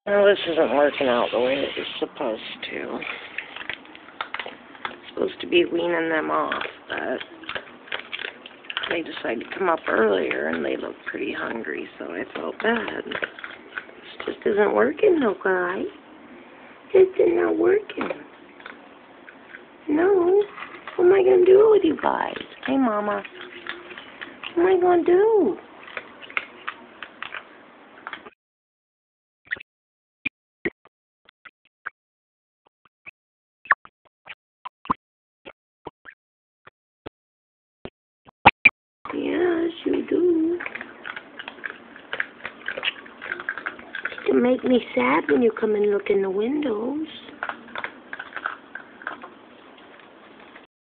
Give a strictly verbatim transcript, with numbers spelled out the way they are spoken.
Well, this isn't working out the way it was supposed to. It's supposed to be weaning them off, but they decided to come up earlier and they look pretty hungry, so I felt bad. This just isn't working, no guy. It's not working. No. What am I going to do with you guys? Hey, Mama. What am I going to do? Yes, you do. You make me sad when you come and look in the windows.